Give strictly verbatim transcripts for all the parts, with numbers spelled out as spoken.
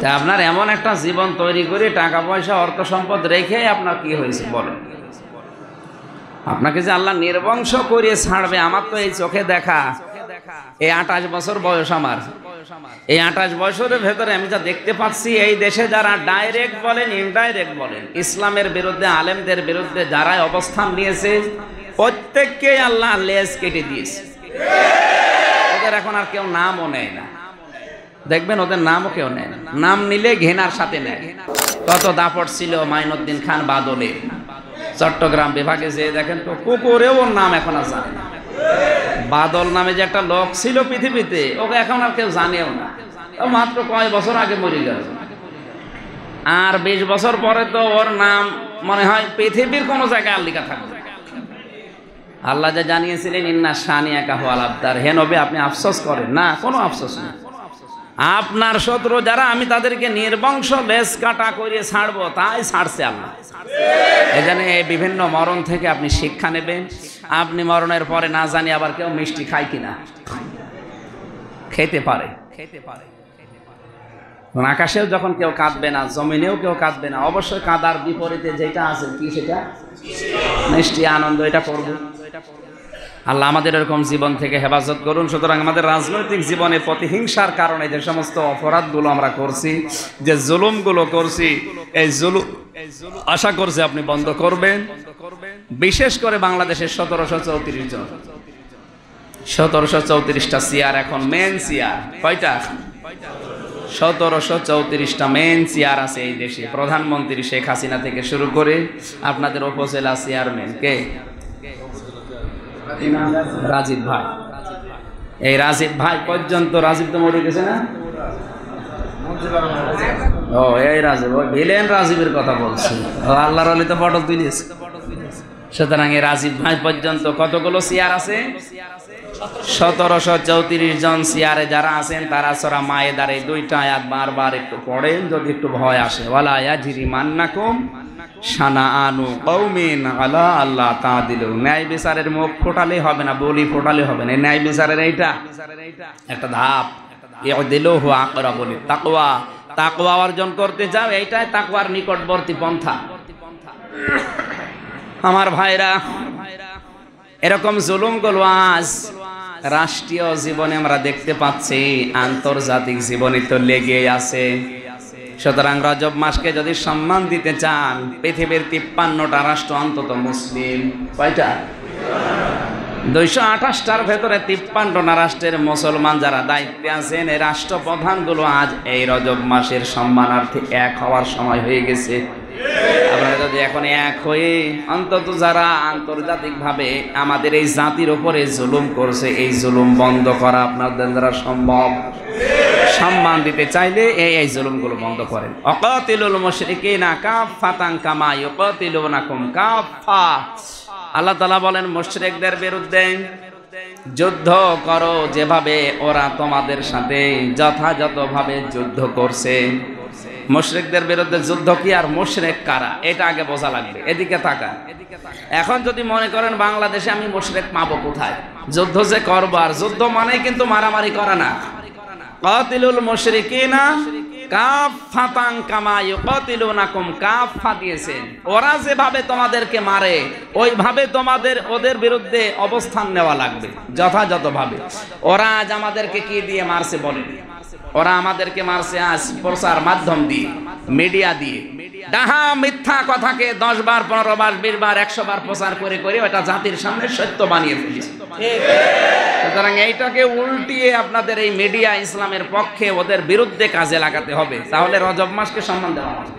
তা আপনার এমন একটা জীবন তৈরি করে টাকা পয়সা অর্থ সম্পদ রেখে আপনার কি হয়েছে বলেন? আপনাকে যে আল্লাহ নির্বংশ করে ছাড়বে, আমার তো এই চোখে দেখা, এই আঠাশ বছর বয়স আমার, এই আঠাশ বছরের ভেতরে আমি যা দেখতে পাচ্ছি, এই দেশে যারা ডাইরেক্ট বলেন ইনডাইরেক্ট বলেন ইসলামের বিরুদ্ধে, আলেমদের বিরুদ্ধে যারা অবস্থান নিয়েছে, প্রত্যেককে আল্লাহ লেজ কেটে দিয়েছে। ওদের এখন আর কেউ নামও নেয় না, দেখবেন ওদের নামও কেউ নেয় না, নাম নিলে ঘেনার সাথে নেয়। কত দাপট ছিল মাইনুদ্দিন খান বাদলের, চট্টগ্রাম বিভাগে যে দেখেন তো কুকুরেও ওর নাম এখন আর জানে না। বাদল নামে যে একটা লোক ছিল পৃথিবীতে, ওকে এখন আর কেউ জানেও না, মাত্র কয় বছর আগে মরে গেল। আর বিশ বছর পরে তো ওর নাম মনে হয় পৃথিবীর কোনো জায়গায় আর লেখা থাকবে। আল্লাহ যা জানিয়েছিলেন ইন্না শানিয়াকা হুয়াল আবতার, হে নবী আপনি আফসোস করেন না, কোনো আফসোস নেই। আপনার শত্রু যারা, আমি তাদেরকে নির্বংশ লেজ কাটা করে ছাড়বো, তাই ছাড়ছে আল্লাহ। এজন্য এই বিভিন্ন মরণ থেকে আপনি শিক্ষা নেবেন। আপনি মরণের পরে না জানি আবার কেউ মিষ্টি খায় কিনা, খেতে পারে, খেতে পারে। আকাশেও যখন কেউ কাঁদবে না, জমিনেও কেউ কাঁদবে না, অবশ্যই কাঁদার বিপরীতে যেটা আছে কি সেটা মিষ্টি আনন্দ, এটা করবো। আল্লাহ আমাদের এরকম জীবন থেকে হেফাজত করুন। সুতরাং আমাদের রাজনৈতিক জীবনে প্রতিহিংসার কারণে যে সমস্ত অপরাধগুলো আমরা করছি, যে জুলুমগুলো করছি, এই জুলুম আশা করছি আপনি বন্ধ করবেন। বিশেষ করে বাংলাদেশের সতেরোশো চৌত্রিশ জন সতেরোশো চৌত্রিশটা চেয়ার এখন মেন চেয়ার, কয়টা? সতেরোশো চৌত্রিশটা মেন চেয়ার আছে এই দেশে। প্রধানমন্ত্রী শেখ হাসিনা থেকে শুরু করে আপনাদের উপজেলা চেয়ারম্যান কে? রাজীব ভাই। এই রাজীব ভাই পর্যন্ত, রাজীব তো মরে গেছে না? ও এই রাজীব, ওই ভিলেন রাজীবের কথা বলছি। আল্লাহর ওলি তো পটল তুলিয়েছে। সুতরাং এই রাজীব ভাই পর্যন্ত কতগুলো চেয়ার আছে? সতেরোশো চৌত্রিশ জন চেয়ারে যারা আছেন তারা সূরা মায়েদার এই দুইটা আয়াত বারবার একটু পড়েন, যদি একটু ভয় আসে। ওয়ালা ইয়াজরিমান্নাকুম শানাআনু কওমিন আলা আল্লাহ তা'দিলু। ন্যায় বিচারের মুখ ফোটালে হবে না, বলি ফোটালে হবে না। ন্যায় বিচারের এইটা একটা ধাপ, ইউদিলুহু আকরাবু লিত্তাকওয়া। তাকওয়া অর্জন করতে যাও, এইটাই তাকওয়ার নিকটবর্তী পন্থা। আমার ভাইরা, এরকম জুলুমগুলো আজ রাষ্ট্রীয় জীবনে আমরা দেখতে পাচ্ছি, আন্তর্জাতিক জীবনে তো লেগে আছে। সুতরাং রজব মাসকে যদি সম্মান দিতে চান, পৃথিবীর তিপ্পান্নটা রাষ্ট্র অন্তত মুসলিম, কয়টা? দুইশো আঠাশটার ভেতরে তিপ্পান্নটা রাষ্ট্রের মুসলমান যারা দায়িত্বে আছেন, এই রাষ্ট্রপ্রধানগুলো আজ এই রজব মাসের সম্মানার্থে এক হওয়ার সময় হয়ে গেছে। আপনারা যদি এখন এক হয়ে অন্তত যারা আন্তর্জাতিকভাবে আমাদের এই জাতির উপরে জুলুম করছে, এই জুলুম বন্ধ করা আপনাদের দ্বারা সম্ভব। সম্মান দিতে চাইলে এই এই জুলুমগুলো বন্ধ করেন। অকাতিলুল মুশরিকিনা কাফাতান কামা ইউকাতিলুনাকুম কাফা। আল্লাহ তাআলা বলেন মুশরিকদের বিরুদ্ধে যুদ্ধ করো যেভাবে ওরা তোমাদের সাথে যথাযথভাবে যুদ্ধ করছে। মুশরিকদের বিরুদ্ধে যুদ্ধ কি আর মুশরিক কারা, এটা আগে বোঝা লাগবে। এদিকে তাকান। এখন যদি মনে করেন বাংলাদেশে আমি মুশরিক পাবো কোথায়, যুদ্ধ যে করবো, আর যুদ্ধ মানেই কিন্তু মারামারি করা না। কাতিলুল মুশরিকিনা কাফাতান কামা ইউকাতিলুনাকুম কাফা দিয়েছেন। ওরা যেভাবে তোমাদেরকে মারে, ওইভাবে তোমাদের ওদের বিরুদ্ধে অবস্থান নেওয়া লাগবে যথাযথভাবে। ওরা আজ আমাদেরকে কি দিয়ে মারছে বলেন? ওরা আমাদেরকে মারছে আজ প্রচার মাধ্যম দিয়ে, মিডিয়া দিয়ে। ডাহা মিথ্যা কথাকে দশ বার, পনেরো বার, বিশ বার, একশো বার প্রচার করে করে ওটা জাতির সামনে সত্য বানিয়ে ফেলেছে। সুতরাং এইটাকে উল্টিয়ে আপনাদের এই মিডিয়া ইসলামের পক্ষে, ওদের বিরুদ্ধে কাজে লাগাতে হবে, তাহলে রজব মাসকে সম্মান দেওয়া হবে।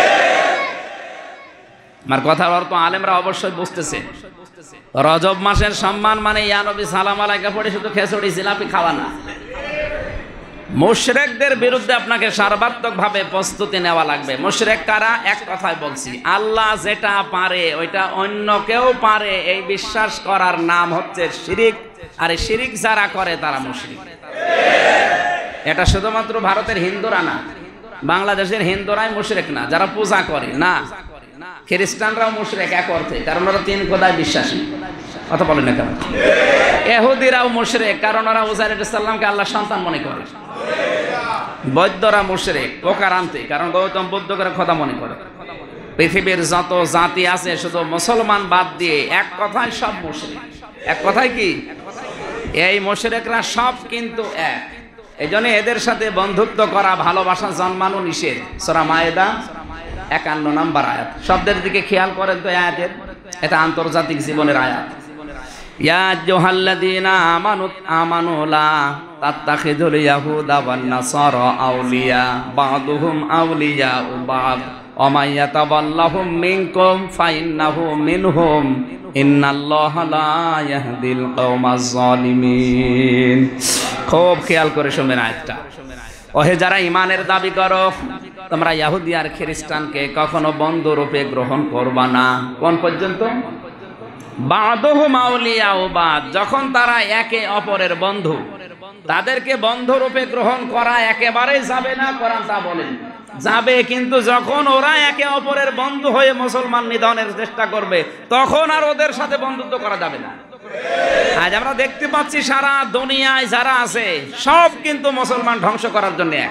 আমার কথার অর্থ আলেমরা অবশ্যই বুঝতেছে। রজব মাসের সম্মান মানে ইয়া নবী সালাম আলাইকা পড়ে শুধু খেচড়ি জিলাপি খাওয়া না। মুশরিকদের বিরুদ্ধে আপনাকে সর্বাত্মকভাবে প্রস্তুতি নেওয়া লাগবে। মুশরিক কারা? এক কথায় বলছি, আল্লাহ যেটা পারে ওইটা অন্য কেউ পারে, এই বিশ্বাস করার নাম হচ্ছে শিরিক। আর এই শিরিক যারা করে তারা মুশরিক। এটা শুধুমাত্র ভারতের হিন্দুরা না, বাংলাদেশের হিন্দুরাই মুশরিক না, যারা পূজা করে না। খ্রিস্টানরাও মুশরিক এক অর্থে, কারণ ওরা তিন খোদায় বিশ্বাসী। কথা বলেন না কেন? ইহুদিরাও মুশরিক, কারণ ওরা উজাইর আলাইহিস সালামকে আল্লাহর সন্তান মনে করে। বৌদ্ধরা মুশরিক প্রকারান্তে, কারণ গৌতম বুদ্ধ করে খোদা মনে করে। পৃথিবীর যত জাতি আছে শুধু মুসলমান বাদ দিয়ে এক কথায় সব মুশরিক। এক কথায় কি? এই মুশরিকরা সব কিন্তু এক। এই জন্য এদের সাথে বন্ধুত্ব করা, ভালোবাসা জন্মানো নিষেধ। সূরা মায়েদা একান্ন নম্বর আয়াত। শব্দের দিকে খেয়াল করেন তো আয়াতের, এটা আন্তর্জাতিক জীবনের আয়াত। ইয়া আইয়ুহাল্লাযীনা আমানু আমানু লা তাত্তাখিযুল ইয়াহুদা ওয়ান নাসারা আউলিয়া বা'দুহুম আউলিয়াউ বা'দ ওয়া মান ইয়াতাওয়াল্লাহুম মিনকুম ফাইন্নাহু মিনহুম ইন্নাল্লাহা লা ইয়াহদিল কওমাজ জালিমিন। খুব খেয়াল করে শুনবেন আয়াতটা। ওহে যারা ঈমানের দাবি করো, তোমরা ইহুদি আর খ্রিস্টানকে কখনো বন্ধু রূপে গ্রহণ করবা না। কোন পর্যন্ত? বা'দুহুম আউলিয়াউ বা'দ, যখন তারা একে অপরের বন্ধু, তাদেরকে বন্ধু রূপে গ্রহণ করা একেবারেই যাবে না। কোরআন তা বলেন যাবে, কিন্তু যখন ওরা একে অপরের বন্ধু হয়ে মুসলমান নিধনের চেষ্টা করবে, তখন আর ওদের সাথে বন্ধুত্ব করা যাবে না। আজ আমরা দেখতে পাচ্ছি সারা দুনিয়ায় যারা আছে সব কিন্তু মুসলমান ধ্বংস করার জন্য এক।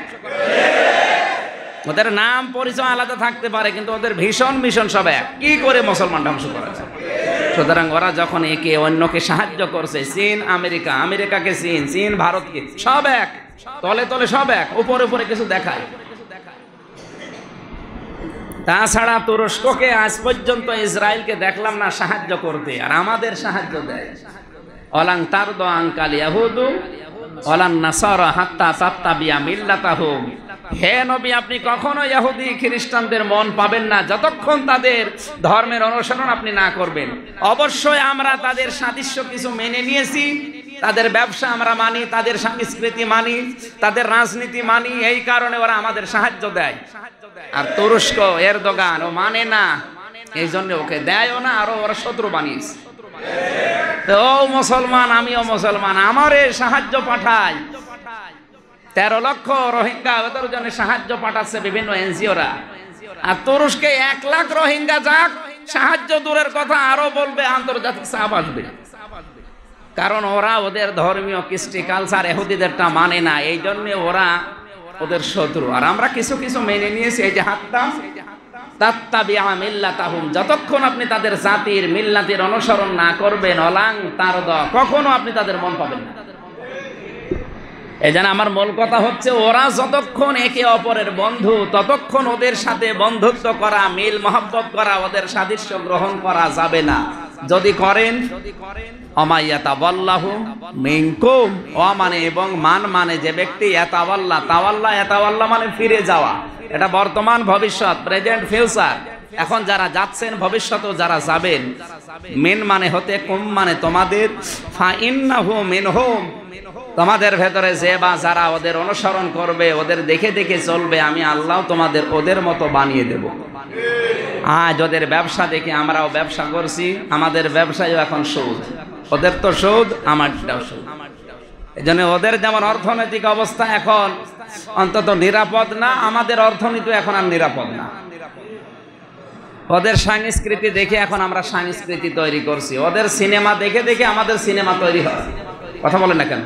ওদের নাম পরিচয় আলাদা থাকতে পারে, কিন্তু ওদের ভীষণ মিশন সব এক, কি করে মুসলমান ধ্বংস করা যায়। সুতরাং ওরা যখন একে অন্যকে সাহায্য করছে, চীন আমেরিকা, আমেরিকাকে চীন, চীন ভারতকে, সব এক, তলে তলে সব এক, উপরে উপরে কিছু দেখায়। তাছাড়া তুরস্ককে আজ পর্যন্ত ইসরায়েলকে দেখলাম না সাহায্য করতে, আর আমাদের সাহায্য দেয়। অলাং তারদ আনকাল ইয়াহুদু ওয়ালান নাসারা হাত্তা তাত্তাবিয়া মিল্লাতাহুম। হে নবী, আপনি কখনো ইহুদি খ্রিস্টানদের মন পাবেন না যতক্ষণ তাদের ধর্মের অনুসরণ আপনি না করবেন। অবশ্যই আমরা তাদের সাদৃশ্য কিছু মেনে নিয়েছি, তাদের ব্যবসা আমরা মানি, তাদের সংস্কৃতি মানি, তাদের রাজনীতি মানি, এই কারণে ওরা আমাদের সাহায্য দেয়। আর তুরস্ক এরদোগান ও মানে না, এই জন্য ওকে দেয়ও না, আরো ওরা শত্রু বানিয়েছে। ও মুসলমান, আমিও মুসলমান, আমারে সাহায্য পাঠায়। তেরো লক্ষ রোহিঙ্গা ওদের জন্য সাহায্য পাঠাচ্ছে বিভিন্ন এনজিওরা। আর তুরস্কে এক লাখ রোহিঙ্গা যাক, সাহায্য দূরের কথা, আরো বলবে আন্তর্জাতিক চাপ আসবে। কারণ ওরা ওদের ধর্মীয় কৃষ্টি কালচার ইহুদিদেরটা মানে না, এই জন্য ওরা ওদের শত্রু। আর আমরা কিছু কিছু মেনে নিয়েছি, এই যে হাত্তা তাত্তাবিয়া মিল্লাতাহুম, যতক্ষণ আপনি তাদের জাতির মিল্লাতের অনুসরণ না করবেন, অলাং তারদ, কখনো আপনি তাদের মন পাবেন না। এই জন্য আমার মূল কথা হচ্ছে, ওরা যতক্ষণ একে অপরের বন্ধু, ততক্ষণ ওদের সাথে বন্ধুত্ব করা, মিল মহব্বত করা, ওদের সাদৃশ্য গ্রহণ করা যাবে না। যদি করেন অমাইয়াতাওয়াল্লাহু মিনকুম, ও মানে এবং মান মানে যে ব্যক্তি, ইয়াতাওয়াল্লা, তাওয়াল্লা, ইয়াতাওয়াল্লা মানে ফিরে যাওয়া, এটা বর্তমান ভবিষ্যৎ, প্রেজেন্ট ফিউচার। এখন যারা যাচ্ছেন, ভবিষ্যতেও যারা যাবেন। মিন মানে হতে, কুম মানে তোমাদের, ফাইন্নাহু মিনহুম, তোমাদের ভেতরে যে বা যারা ওদের অনুসরণ করবে, ওদের দেখে দেখে চলবে, আমি আল্লাহ তোমাদের ওদের মতো বানিয়ে দেব। আজ ওদের ব্যবসা দেখে আমরাও ব্যবসা করছি, আমাদের ব্যবসায়ও এখন সুদ, ওদের তো সুদ, আমারটাও সুদ। এই জন্য ওদের যেমন অর্থনৈতিক অবস্থা এখন অন্তত নিরাপদ না, আমাদের অর্থনীতি এখন আর নিরাপদ না। ওদের সংস্কৃতি দেখে এখন আমরা সংস্কৃতি তৈরি করছি, ওদের সিনেমা দেখে দেখে আমাদের সিনেমা তৈরি হয়। কথা বলেন না কেন?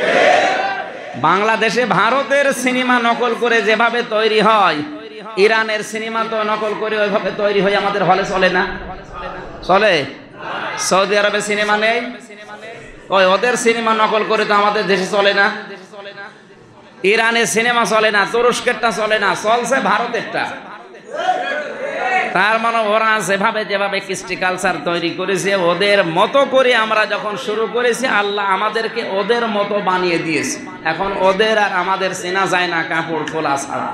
বাংলাদেশে ভারতের সিনেমা নকল করে যেভাবে তৈরি হয়, ইরানের সিনেমা তো নকল করে ওইভাবে তৈরি হয়, আমাদের হলে চলে না? চলে? সৌদি আরবে সিনেমা নেই, ওই ওদের সিনেমা নকল করে তো আমাদের দেশে চলে না। ইরানের সিনেমা চলে না, তুরস্কেরটা চলে না, চলছে ভারতেরটা। তার মানে ওরা যেভাবে যেভাবে কৃষ্টি কালচার তৈরি করেছে, ওদের মতো করে আমরা যখন শুরু করেছি, আল্লাহ আমাদেরকে ওদের মতো বানিয়ে দিয়েছে। এখন ওদের আর আমাদের চেনা যায় না কাপড় খোলা ছাড়া।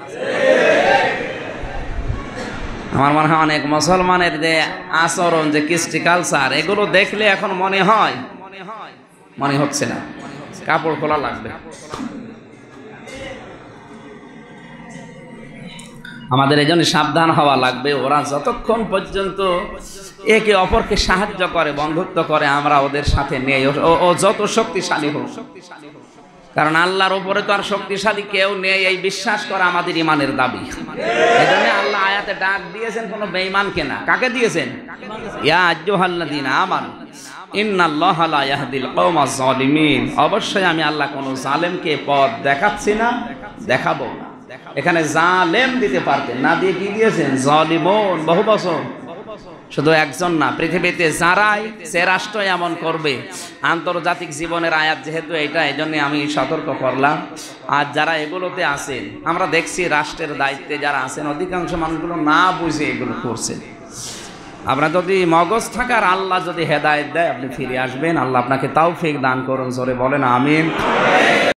আমার মনে হয় অনেক মুসলমানের যে আচরণ, যে কৃষ্টি কালচার, এগুলো দেখলে এখন মনে হয়, মনে হচ্ছে না কাপড় খোলা লাগবে। আমাদের এই জন্য সাবধান হওয়া লাগবে। ওরা যতক্ষণ পর্যন্ত একে অপরকে সাহায্য করে, বন্ধুত্ব করে, আমরা ওদের সাথে নেই, ও যত শক্তিশালী হোক। কারণ আল্লাহর উপরে তো আর শক্তিশালী কেউ নেই, এই বিশ্বাস করা আমাদের ইমানের দাবি। এই জন্য আল্লাহ আয়াতে ডাক দিয়েছেন কোন বেঈমানকে না। কাকে দিয়েছেন? ইয়া আইয়ুহাল্লাযীনা আমানু ইন্নাল্লাহা লা ইয়াহদিল কওমাজ জালিমিন। অবশ্যই আমি আল্লাহ কোন জালেমকে পথ দেখাচ্ছি না, দেখাবো না। এখানে জালেম দিতে পারতেন, না দিয়ে কি দিয়েছেন? জালিমুন, বহু বছর। শুধু একজন না, পৃথিবীতে যারাই সে রাষ্ট্র এমন করবে, আন্তর্জাতিক জীবনের আয়াত যেহেতু এটা, এই জন্য আমি সতর্ক করলাম। আর যারা এগুলোতে আছেন, আমরা দেখছি রাষ্ট্রের দায়িত্বে যারা আছেন অধিকাংশ মানুষগুলো না বুঝে এগুলো করছে। আপনার যদি মগজ থাকার আল্লাহ যদি হেদায়েত দেয়, আপনি ফিরে আসবেন। আল্লাহ আপনাকে তাওফিক দান করুন, জোরে বলেন আমিন।